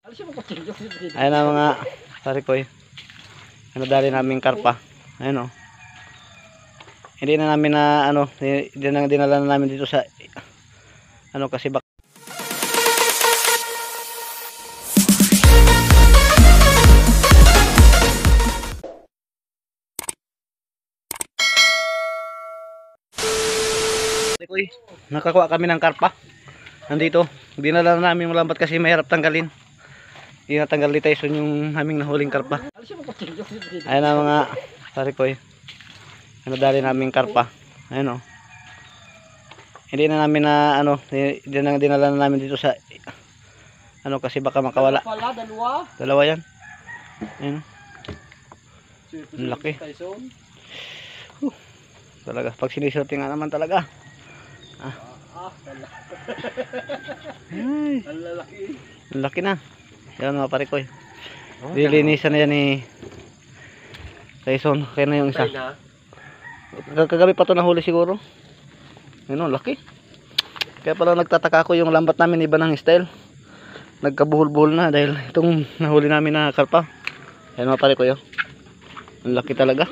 Ayan na mga parikoy. Nadali naming karpa. Ayan o. Hindi na namin na ano, dinala na namin dito sa ano kasi bak parikoy. Nakakuha kami ng karpa. Nandito, dinala na namin malambat kasi mahirap tanggalin. Hindi natanggal ni Tyson yung aming nahuling karpa. Ayan na mga parikoy. Nadali naming karpa. Ayan o. Hindi na namin na ano, dinala na namin dito sa ano kasi baka makawala. Dalawa yan. Ayan. Ang laki. Talaga, pag sinisorting nga naman talaga. Ay, ang laki na. Yan mga parikoy. Lilinisan na yan ni Tyson. Kaya na yung isa. Kagabi pa ito nahuli siguro. Yan o, laki. Kaya pala nagtataka ko yung lambat namin iba ng style. Nagkabuhol-buhol na dahil itong nahuli namin na karpa. Yan mga parikoy. Ang laki talaga.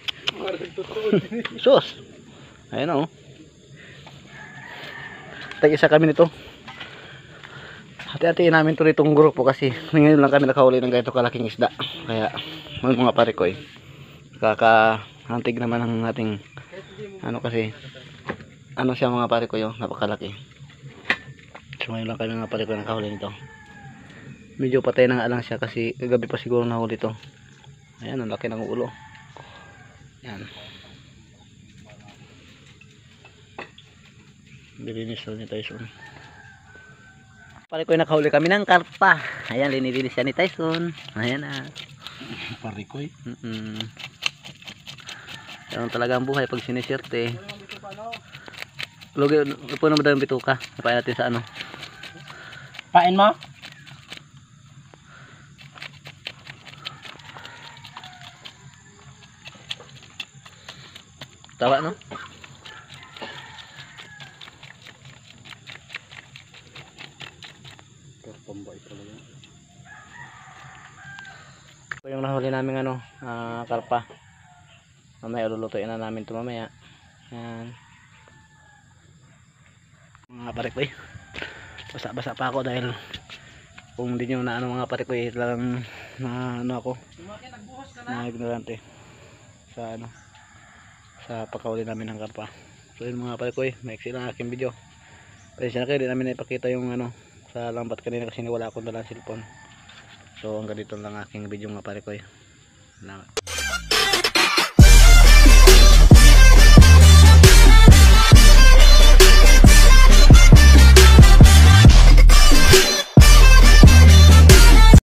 Sus. Ayan o. Tag-isa kami nito. Hati-hatiin namin ito nitong grupo kasi ngayon lang kami nakahuli ng ganito kalaking isda. Kaya mga parikoy, kakahantig naman ang ating ano kasi ano siya mga parikoy, napakalaki. So ngayon lang kami mga parikoy nakahuli nito. Medyo patay na nga lang siya kasi kagabi pa siguro nahuli ito. Ayan, ang laki ng ulo. Yan. Bilinis ni Tyson. Parikoy, nakahuli kami ng karpa. Ayan, linilinis siya ni Tyson. Ayan na. Parikoy. Yan talaga ang buhay pag sinisirte. Lugi, puno mo daw yung bituka. Napain natin sa ano. Pain mo? Tawa no? Pambay talaga. Ito yung nahuli namin ano, karpa. Mamaya lulutuin na namin ito mamaya. Yan. Mga parikoy. Basa-basa pa ako dahil kung hindi nyo na ano mga parikoy, talagang na ano ako. Na ignorante sa ano, sa pagkahuli namin ng karpa. So yun mga parikoy, maiksi lang aking video. Pasensya na kayo, di namin naipakita yung ano sa lambat kanina kasi wala akong dalang cellphone. So hanggang dito lang aking video mga parikoy. Salamat.